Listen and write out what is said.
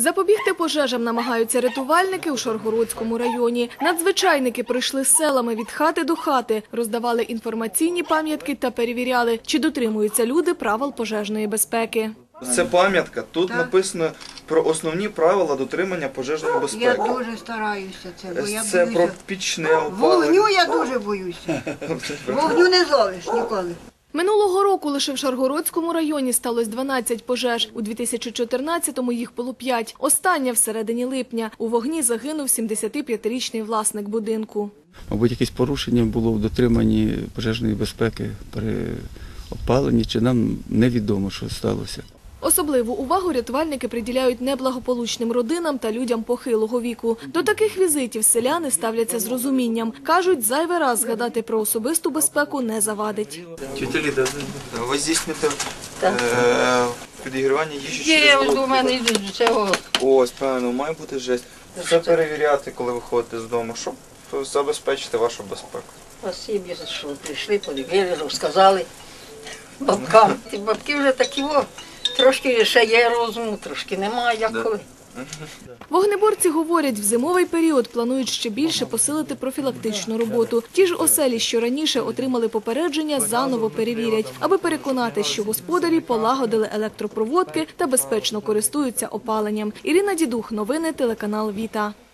Запобігти пожежам намагаються рятувальники у Шаргородському районі. Надзвичайники пройшли селами від хати до хати, роздавали інформаційні пам'ятки та перевіряли, чи дотримуються люди правил пожежної безпеки. Це пам'ятка. Тут написано про основні правила дотримання пожежної безпеки. Я дуже стараюся це, бо я Це боюся. про пічне опалення. Вогню я дуже боюся. Вогню не зловиш ніколи. Минулого року лише в Шаргородському районі сталося 12 пожеж. У 2014-му їх було 5. Остання всередині липня. У вогні загинув 75-річний власник будинку. Мабуть, якесь порушення було в дотриманні пожежної безпеки при опаленні, чи нам невідомо, що сталося. Особливу увагу рятувальники приділяють неблагополучним родинам та людям похилого віку. До таких візитів селяни ставляться з розумінням. Кажуть, зайвий раз згадати про особисту безпеку не завадить. Тетя Ліда, ви здійснюєте підігрівання їжі? Є, ось до мене йдуть цього. Ось, правильно, має бути жесть. Все перевіряти, коли виходите з дому, щоб забезпечити вашу безпеку. Спасибі, що прийшли, подивили, розказали бабкам. Ті бабки вже такі, трошки ще є розуму, трошки немає, як коли. Вогнеборці говорять, в зимовий період планують ще більше посилити профілактичну роботу. Ті ж оселі, що раніше отримали попередження, заново перевірять, аби переконати, що господарі полагодили електропроводки та безпечно користуються опаленням. Ірина Дідух, новини, телеканал «Віта».